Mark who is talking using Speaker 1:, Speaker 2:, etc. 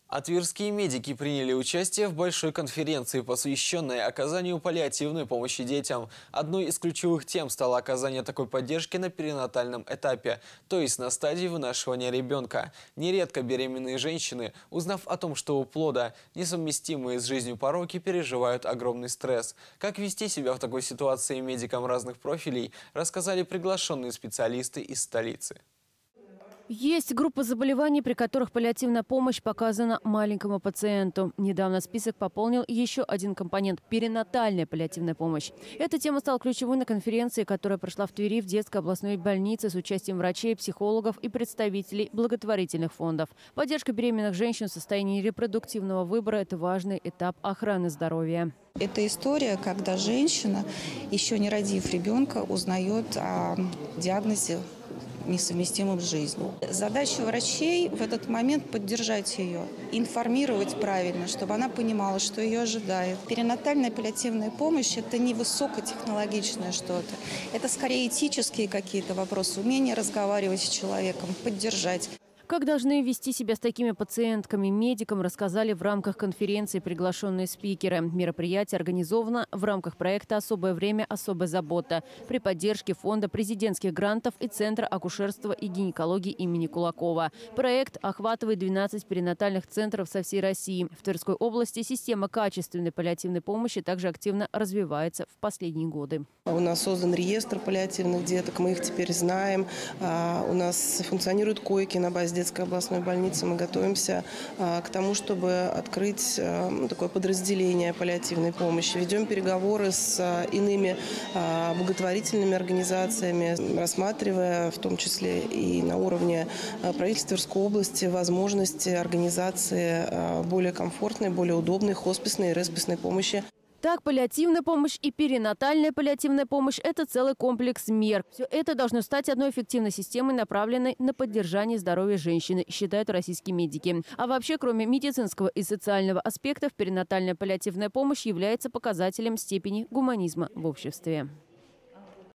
Speaker 1: А тверские медики приняли участие в большой конференции, посвященной оказанию паллиативной помощи детям. Одной из ключевых тем стало оказание такой поддержки на перинатальном этапе, то есть на стадии вынашивания ребенка. Нередко беременные женщины, узнав о том, что у плода несовместимые с жизнью пороки, переживают огромный стресс. Как вести себя в такой ситуации медикам разных профилей, рассказали приглашенные специалисты из столицы.
Speaker 2: Есть группа заболеваний, при которых паллиативная помощь показана маленькому пациенту. Недавно список пополнил еще один компонент – перинатальная паллиативная помощь. Эта тема стала ключевой на конференции, которая прошла в Твери в детской областной больнице с участием врачей, психологов и представителей благотворительных фондов. Поддержка беременных женщин в состоянии репродуктивного выбора – это важный этап охраны здоровья.
Speaker 3: Это история, когда женщина, еще не родив ребенка, узнает о диагнозе несовместимым с жизнью. Задача врачей в этот момент поддержать ее, информировать правильно, чтобы она понимала, что ее ожидает. Перинатальная паллиативная помощь – это не высокотехнологичное что-то. Это скорее этические какие-то вопросы, умение разговаривать с человеком, поддержать.
Speaker 2: Как должны вести себя с такими пациентками медикам, рассказали в рамках конференции приглашенные спикеры. Мероприятие организовано в рамках проекта «Особое время. Особая забота» при поддержке Фонда президентских грантов и Центра акушерства и гинекологии имени Кулакова. Проект охватывает 12 перинатальных центров со всей России. В Тверской области система качественной паллиативной помощи также активно развивается в последние годы.
Speaker 4: У нас создан реестр паллиативных деток, мы их теперь знаем. У нас функционируют койки на базе детской областной больницы. Мы готовимся к тому, чтобы открыть такое подразделение паллиативной помощи. Ведем переговоры с иными благотворительными организациями, рассматривая в том числе и на уровне правительства Тверской области возможности организации более комфортной, более удобной хосписной и респисной помощи.
Speaker 2: Так, паллиативная помощь и перинатальная паллиативная помощь – это целый комплекс мер. Все это должно стать одной эффективной системой, направленной на поддержание здоровья женщины, считают российские медики. А вообще, кроме медицинского и социального аспектов, перинатальная паллиативная помощь является показателем степени гуманизма в обществе.